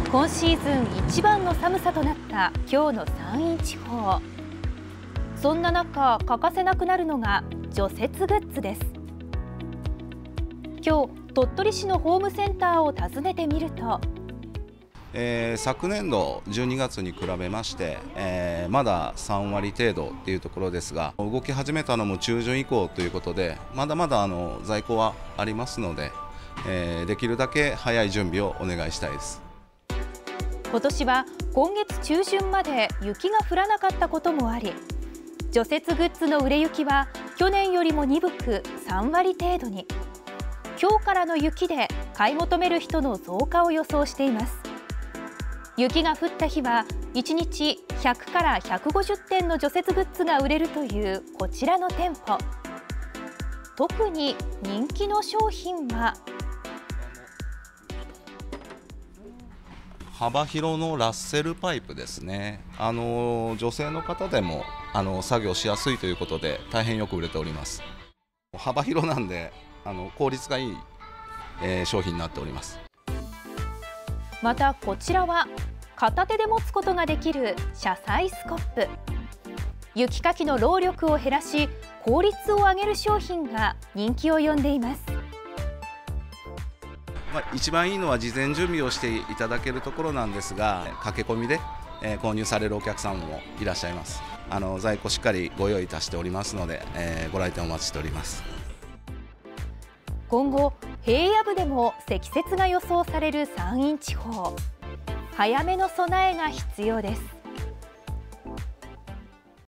今シーズン一番の寒さとなった今日の山陰地方。そんな中、欠かせなくなるのが除雪グッズです。今日、鳥取市のホームセンターを訪ねてみると、 昨年度12月に比べまして、まだ3割程度というところですが、動き始めたのも中旬以降ということで、まだまだ在庫はありますので、できるだけ早い準備をお願いしたいです。 今年は今月中旬まで雪が降らなかったこともあり、除雪グッズの売れ行きは去年よりも鈍く3割程度に。今日からの雪で買い求める人の増加を予想しています。雪が降った日は1日100から150点の除雪グッズが売れるというこちらの店舗。特に人気の商品は幅広のラッセルパイプですね。女性の方でも作業しやすいということで大変よく売れております。幅広なんで効率がいい、商品になっております。 またこちらは片手で持つことができる車載スコップ。雪かきの労力を減らし効率を上げる商品が人気を呼んでいます。 一番いいのは事前準備をしていただけるところなんですが、駆け込みで購入されるお客様もいらっしゃいます。在庫しっかりご用意いたしておりますので、ご来店お待ちしております。 今後、平野部でも積雪が予想される山陰地方。早めの備えが必要です。